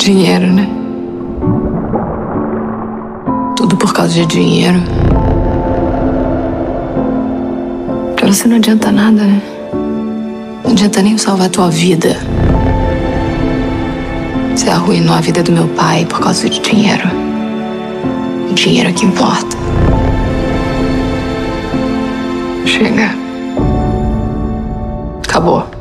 Dinheiro, né? Tudo por causa de dinheiro. Pra você não adianta nada, né? Não adianta nem salvar a tua vida. Você arruinou a vida do meu pai por causa de dinheiro. O dinheiro é que importa. Chega. Acabou.